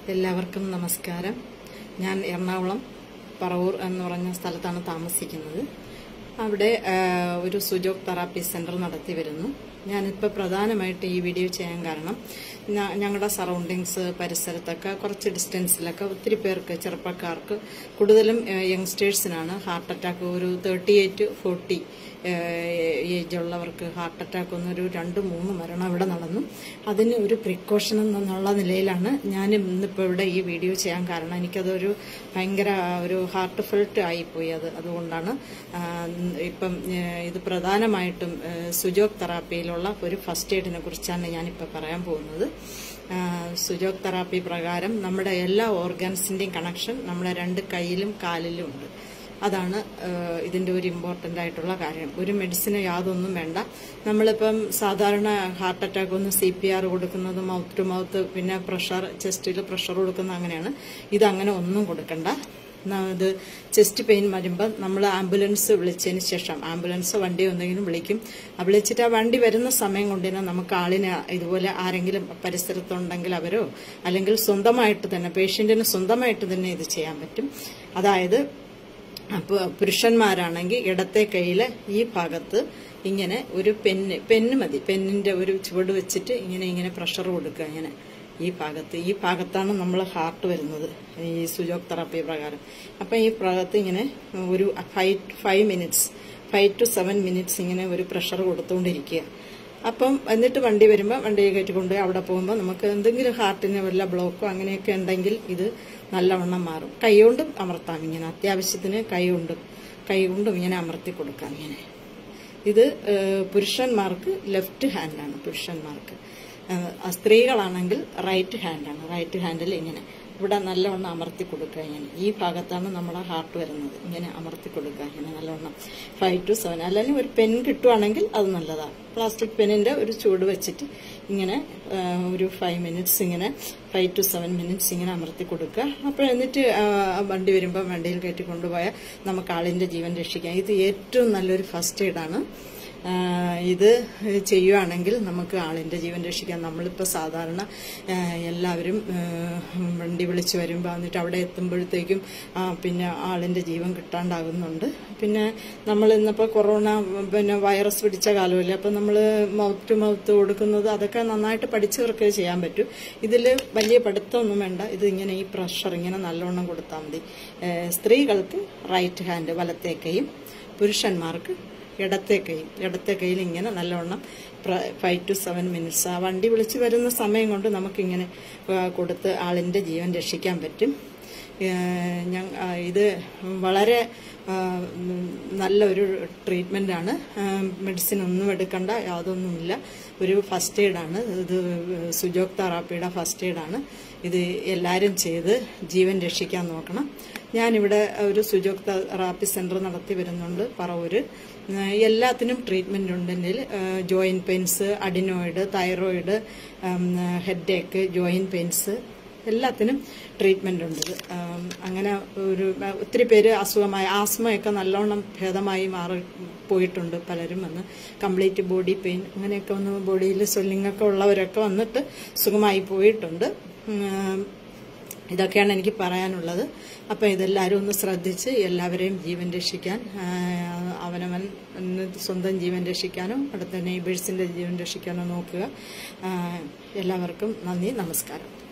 എല്ലാവർക്കും നമസ്കാരം. ഞാൻ എറണാകുളം പറവൂർ എന്ന് പറഞ്ഞ സ്ഥലത്താണ് താമസിക്കുന്നത്. അവിടെ ഒരു സുജോഗ് തെറാപ്പി സെന്റർ നടത്തി വരുന്നു. ഞാനിപ്പോൾ പ്രധാനമായിട്ട് ഈ വീഡിയോ ചെയ്യാൻ കാരണം ഞങ്ങളുടെ സറൗണ്ടിങ്സ് പരിസരത്തൊക്കെ കുറച്ച് ഡിസ്റ്റൻസിലൊക്കെ ഒത്തിരി പേർക്ക് ചെറുപ്പക്കാർക്ക് കൂടുതലും യങ്സ്റ്റേഴ്സിനാണ് ഹാർട്ട് അറ്റാക്ക്. ഒരു 38-40 ഏജ് ഉള്ളവർക്ക് ഹാർട്ട് അറ്റാക്ക് ഒന്നൊരു 2-3 മരണം ഇവിടെ നടന്നു. അതിന് ഒരു പ്രിക്കോഷൻ എന്നുള്ള നിലയിലാണ് ഞാൻ ഇന്നിപ്പോൾ ഇവിടെ ഈ വീഡിയോ ചെയ്യാൻ കാരണം. എനിക്കതൊരു ഭയങ്കര ഒരു ഹാർട്ട് ഫെൽറ്റ് ആയിപ്പോയി. അതുകൊണ്ടാണ് ഇപ്പം ഇത് പ്രധാനമായിട്ടും സുജോഗ് തെറാപ്പിയിലുള്ള ഒരു ഫസ്റ്റ് എയ്ഡിനെ കുറിച്ചാണ് ഞാനിപ്പോൾ പറയാൻ പോകുന്നത്. സുജോഗ് തെറാപ്പി പ്രകാരം നമ്മുടെ എല്ലാ ഓർഗൻസിന്റെയും കണക്ഷൻ നമ്മുടെ 2 കൈയിലും കാലിലും ഉണ്ട്. അതാണ് ഇതിന്റെ ഒരു ഇമ്പോർട്ടന്റ് ആയിട്ടുള്ള കാര്യം. ഒരു മെഡിസിന് യാതൊന്നും വേണ്ട. നമ്മളിപ്പം സാധാരണ ഹാർട്ട് അറ്റാക്ക് ഒന്ന് CPR കൊടുക്കുന്നത് മൗത്ത് ടു മൗത്ത്, പിന്നെ പ്രഷർ ചെസ്റ്റിൽ പ്രഷർ കൊടുക്കുന്ന അങ്ങനെയാണ്. ഇതങ്ങനെ ഒന്നും കൊടുക്കണ്ട. ഇത് ചെസ്റ്റ് പെയിൻ വരുമ്പോൾ നമ്മൾ ആംബുലൻസ് വിളിച്ചതിന് ശേഷം, ആംബുലൻസ് വണ്ടി എന്തെങ്കിലും വിളിക്കും. വിളിച്ചിട്ട് ആ വണ്ടി വരുന്ന സമയം കൊണ്ട് തന്നെ നമുക്ക് ആളിനെ ഇതുപോലെ ആരെങ്കിലും പരിസരത്തുണ്ടെങ്കിൽ അവരോ അല്ലെങ്കിൽ സ്വന്തമായിട്ട് തന്നെ പേഷ്യന്റിന് സ്വന്തമായിട്ട് തന്നെ ഇത് ചെയ്യാൻ പറ്റും. അതായത് പുരുഷന്മാരാണെങ്കിൽ ഇടത്തെ കൈയിലെ ഈ ഭാഗത്ത് ഇങ്ങനെ ഒരു പെന്ന് മതി. പെന്നിന്റെ ഒരു ചുവട് വെച്ചിട്ട് ഇങ്ങനെ പ്രഷർ കൊടുക്കുക. ഇങ്ങനെ ഈ ഭാഗത്താണ് നമ്മൾ ഹാർട്ട് വരുന്നത് ഈ സുജോഗ് തെറാപ്പി പ്രകാരം. അപ്പൊ ഈ ഭാഗത്ത് ഇങ്ങനെ ഒരു 5 മിനിറ്റ്സ് 5 to 7 മിനിറ്റ്സ് ഇങ്ങനെ ഒരു പ്രഷർ കൊടുത്തുകൊണ്ടിരിക്കുക. അപ്പം എന്നിട്ട് വണ്ടി വരുമ്പോൾ വണ്ടി കയറ്റിക്കൊണ്ട് അവിടെ പോകുമ്പോൾ നമുക്ക് എന്തെങ്കിലും ഹാർട്ടിന് വല്ല ബ്ലോക്കോ അങ്ങനെയൊക്കെ ഉണ്ടെങ്കിൽ ഇത് നല്ലവണ്ണം മാറും. കൈകൊണ്ടും അമർത്താം. ഇങ്ങനെ അത്യാവശ്യത്തിന് കൈകൊണ്ടും ഇങ്ങനെ അമർത്തി കൊടുക്കാം. ഇങ്ങനെ ഇത് പുരുഷന്മാർക്ക് ലെഫ്റ്റ് ഹാൻഡാണ്. പുരുഷന്മാർക്ക് സ്ത്രീകളാണെങ്കിൽ റൈറ്റ് ഹാൻഡാണ്. റൈറ്റ് ഹാൻഡിൽ ഇങ്ങനെ ഇവിടെ നല്ലവണ്ണം അമർത്തി കൊടുക്കുക. ഇങ്ങനെ ഈ ഭാഗത്താണ് നമ്മുടെ ഹാർട്ട് വരുന്നത്. ഇങ്ങനെ അമർത്തി കൊടുക്കുക. ഇങ്ങനെ നല്ലവണ്ണം 5 to 7. അല്ലെങ്കിൽ ഒരു പെൻ കിട്ടുവാണെങ്കിൽ അത് നല്ലതാണ്. പ്ലാസ്റ്റിക് പെന്നിന്റെ ഒരു ചൂട് വെച്ചിട്ട് ഇങ്ങനെ ഒരു 5 മിനിറ്റ്സ് ഇങ്ങനെ 5 to 7 മിനിറ്റ്സ് ഇങ്ങനെ അമർത്തി കൊടുക്കുക. അപ്പോൾ എന്നിട്ട് വണ്ടി വരുമ്പോൾ വണ്ടിയിൽ കയറ്റി കൊണ്ടുപോയാൽ നമുക്ക് ആളിന്റെ ജീവൻ രക്ഷിക്കാം. ഇത് ഏറ്റവും നല്ലൊരു ഫസ്റ്റ് എയ്ഡാണ്. ഇത് ചെയ്യുവാണെങ്കിൽ നമുക്ക് ആളിന്റെ ജീവൻ രക്ഷിക്കാം. നമ്മളിപ്പോൾ സാധാരണ എല്ലാവരും വണ്ടി വിളിച്ചു വരുമ്പോൾ എന്നിട്ട് അവിടെ എത്തുമ്പോഴത്തേക്കും പിന്നെ ആളിന്റെ ജീവൻ കിട്ടാണ്ടാകുന്നുണ്ട്. പിന്നെ നമ്മൾ ഇന്നിപ്പോൾ കൊറോണ വൈറസ് പിടിച്ച കാലമല്ലേ, അപ്പം നമ്മൾ മൗത്ത് ടു മൗത്ത് കൊടുക്കുന്നത് അതൊക്കെ നന്നായിട്ട് പഠിച്ചവർക്ക് ചെയ്യാൻ പറ്റും. ഇതിൽ വലിയ പഠിത്തമൊന്നും വേണ്ട. ഇത് ഇങ്ങനെ ഈ പ്രഷർ ഇങ്ങനെ നല്ലോണം കൊടുത്താൽ മതി. സ്ത്രീകൾക്ക് റൈറ്റ് ഹാൻഡ് വലത്തെ കൈയും, പുരുഷന്മാർക്ക് ഇടത്തെ കൈയിൽ ഇങ്ങനെ നല്ലവണ്ണം 5 to 7 മിനിറ്റ്സ് ആ വണ്ടി വിളിച്ച് വരുന്ന സമയം കൊണ്ട് നമുക്കിങ്ങനെ കൊടുത്ത് ആളിന്റെ ജീവൻ രക്ഷിക്കാൻ പറ്റും. ഇത് വളരെ നല്ലൊരു ട്രീറ്റ്മെന്റ് ആണ്. മെഡിസിൻ ഒന്നും എടുക്കണ്ട, യാതൊന്നുമില്ല. ഒരു ഫസ്റ്റ് എയ്ഡാണ് ഇത്. സുജോഗ് തെറാപ്പിയുടെ ഫസ്റ്റ് എയ്ഡാണ് ഇത്. എല്ലാവരും ചെയ്ത് ജീവൻ രക്ഷിക്കാൻ നോക്കണം. ഞാനിവിടെ ഒരു സുജോഗ് തെറാപ്പി സെന്റർ നടത്തി വരുന്നുണ്ട് പറവൂര്. എല്ലാത്തിനും ട്രീറ്റ്മെന്റ് ഉണ്ട്. എൻ്റെ joint pains, adenoid, thyroid, headache, joint pains എല്ലാത്തിനും ട്രീറ്റ്മെന്റ് ഉണ്ട്. അങ്ങനെ ഒത്തിരി പേര് അസുഖമായ ആസ്മയൊക്കെ നല്ലോണം ഭേദമായി പോയിട്ടുണ്ട്. പലരും വന്ന് കംപ്ലീറ്റ് ബോഡി പെയിൻ അങ്ങനെയൊക്കെ വന്ന് ബോഡിയിൽ സ്വെല്ലിംഗ് ഒക്കെ ഉള്ളവരൊക്കെ വന്നിട്ട് സുഖമായി പോയിട്ടുണ്ട്. ഇതൊക്കെയാണ് എനിക്ക് പറയാനുള്ളത്. അപ്പം ഇതെല്ലാവരും ഒന്ന് ശ്രദ്ധിച്ച് എല്ലാവരെയും ജീവൻ രക്ഷിക്കാൻ, അവനവൻ സ്വന്തം ജീവൻ രക്ഷിക്കാനോ അടുത്ത നെയ്ബേഴ്സിന്റെ ജീവൻ രക്ഷിക്കാനോ നോക്കുക. എല്ലാവർക്കും നന്ദി, നമസ്കാരം.